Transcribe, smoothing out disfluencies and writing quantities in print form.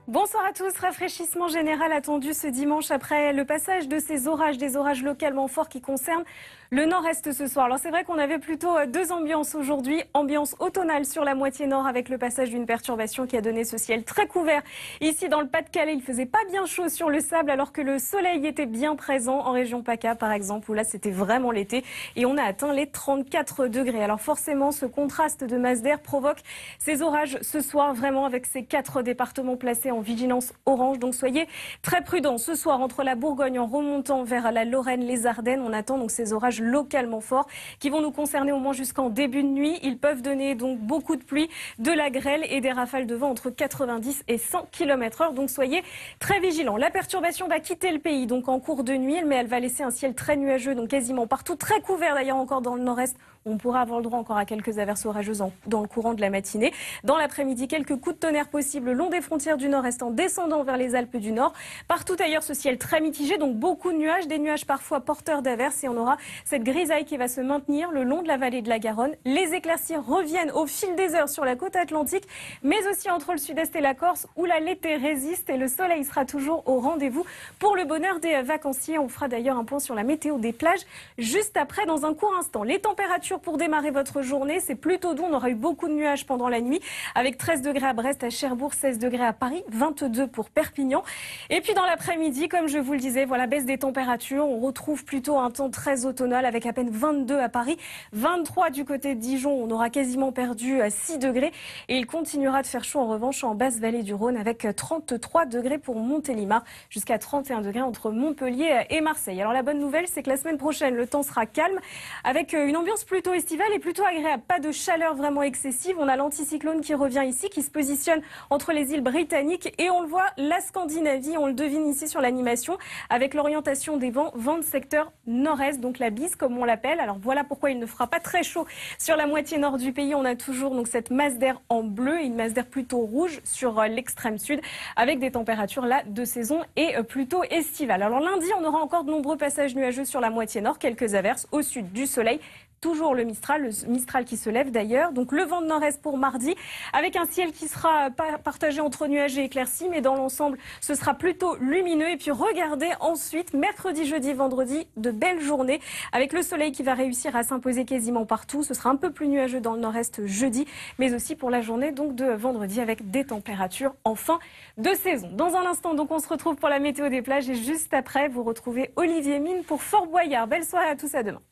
Bonsoir à tous. Rafraîchissement général attendu ce dimanche après le passage de ces orages, des orages localement forts qui concernent le nord-est ce soir. Alors c'est vrai qu'on avait plutôt deux ambiances aujourd'hui. Ambiance automnale sur la moitié nord avec le passage d'une perturbation qui a donné ce ciel très couvert. Ici dans le Pas-de-Calais, il faisait pas bien chaud sur le sable alors que le soleil était bien présent en région PACA par exemple où là c'était vraiment l'été et on a atteint les 34 degrés. Alors forcément ce contraste de masse d'air provoque ces orages ce soir vraiment avec ces 4 départements placés en vigilance orange. Donc soyez très prudents ce soir entre la Bourgogne en remontant vers la Lorraine, les Ardennes. On attend donc ces orages localement forts qui vont nous concerner au moins jusqu'en début de nuit. Ils peuvent donner donc beaucoup de pluie, de la grêle et des rafales de vent entre 90 et 100 km/h. Donc soyez très vigilants. La perturbation va quitter le pays donc en cours de nuit, mais elle va laisser un ciel très nuageux, donc quasiment partout, très couvert d'ailleurs encore dans le nord-est. On pourra avoir le droit encore à quelques averses orageuses dans le courant de la matinée. Dans l'après-midi, quelques coups de tonnerre possibles le long des frontières du nord-est en descendant vers les Alpes du Nord. Partout ailleurs, ce ciel très mitigé, donc beaucoup de nuages, des nuages parfois porteurs d'averses et on aura cette grisaille qui va se maintenir le long de la vallée de la Garonne. Les éclaircies reviennent au fil des heures sur la côte atlantique, mais aussi entre le sud-est et la Corse où là l'été résiste et le soleil sera toujours au rendez-vous pour le bonheur des vacanciers. On fera d'ailleurs un point sur la météo des plages juste après dans un court instant. Les températures pour démarrer votre journée, c'est plutôt doux. On aura eu beaucoup de nuages pendant la nuit avec 13 degrés à Brest, à Cherbourg, 16 degrés à Paris, 22 pour Perpignan. Et puis dans l'après-midi, comme je vous le disais, voilà, baisse des températures. On retrouve plutôt un temps très automnal avec à peine 22 à Paris, 23 du côté de Dijon. On aura quasiment perdu 6 degrés et il continuera de faire chaud en revanche en basse vallée du Rhône avec 33 degrés pour Montélimar jusqu'à 31 degrés entre Montpellier et Marseille. Alors la bonne nouvelle, c'est que la semaine prochaine, le temps sera calme avec une ambiance plutôt estivale et plutôt agréable. Pas de chaleur vraiment excessive. On a l'anticyclone qui revient ici, qui se positionne entre les îles britanniques et on le voit, la Scandinavie, on le devine ici sur l'animation avec l'orientation des vents de secteur nord-est, donc la bise comme on l'appelle. Alors voilà pourquoi il ne fera pas très chaud sur la moitié nord du pays. On a toujours donc cette masse d'air en bleu et une masse d'air plutôt rouge sur l'extrême sud avec des températures là de saison et plutôt estivales. Alors lundi, on aura encore de nombreux passages nuageux sur la moitié nord, quelques averses au sud du soleil. Toujours le Mistral qui se lève d'ailleurs. Donc le vent de nord-est pour mardi, avec un ciel qui sera partagé entre nuages et éclaircies, mais dans l'ensemble, ce sera plutôt lumineux. Et puis regardez ensuite, mercredi, jeudi, vendredi, de belles journées, avec le soleil qui va réussir à s'imposer quasiment partout. Ce sera un peu plus nuageux dans le nord-est jeudi, mais aussi pour la journée donc de vendredi, avec des températures en fin de saison. Dans un instant, donc, on se retrouve pour la météo des plages et juste après, vous retrouvez Olivier Mine pour Fort Boyard. Belle soirée à tous, à demain.